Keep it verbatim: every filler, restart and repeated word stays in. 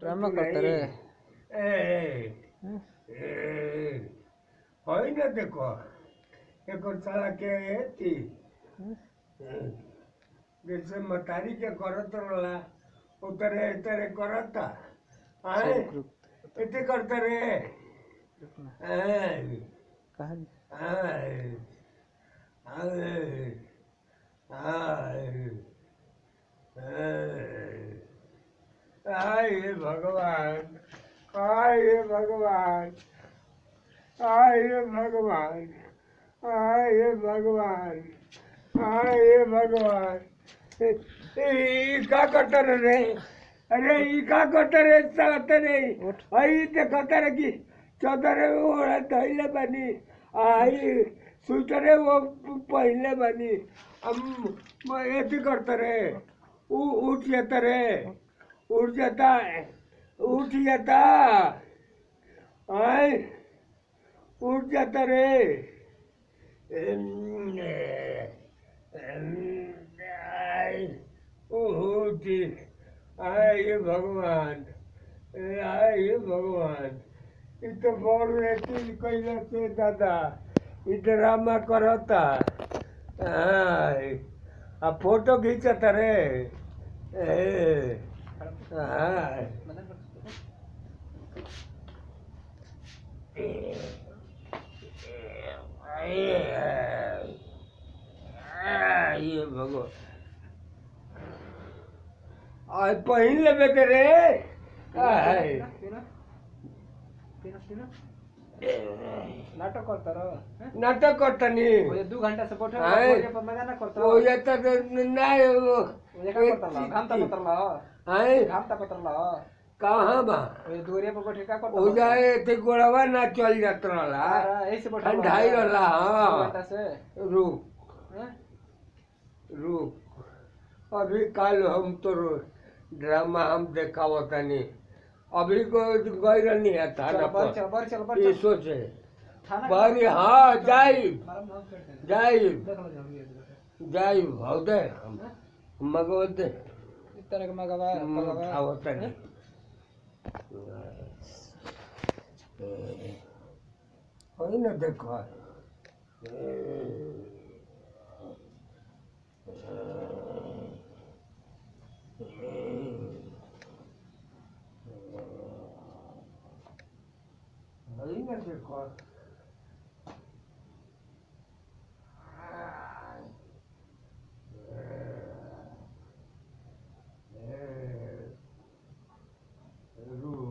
ड्रामा करತಾರೆ होइन देखो एक साला के थी जैसे मतारी के करत रहला उतरे इतरे करता आए इतने करते रे कहानी आए आए आए आए भगवान आए भगवान आए भगवान आए भगवान आए भगवान ए का करता रे अरे ई का करता रे साला रे आई देखता रे की चौधरे ओढ़ा धैले बनी आई सुतरे वो पहले बनी हम ऐसे करते रे उठ जाता रे उठ जाता उठ जाता आए उठ जाता रे उठी आए भगवान आए भगवान इत बड़ रहती कैला से दादा इ ड्रामा करता आए आ फोटो खींचता रे आए ये भगवान आज पहिन लेबे के रे नाटक करतार नाटक करतनी दू घंटा से बैठे मजा ना करता ओ ये त नहीं वो ये का करता घाम ता पतरला हां घाम ता पतरला कहां बा ये दूरिया पर बैठे का करता हो जाए ते गोड़वा ना चल जात रहला ऐसे बैठा ठंडाई रहला हां घंटा से रुक रुक अभी कल हम तो ड्रामा हम देखावतनी अभी को गई रहनी है थाना पर चल बर चल बर ये सोचे बारी हाँ जाई जाई जाई भौदे मगवते इस तरह के मगवा मगवा आवतनी होई ना देखो होई ना देखो रू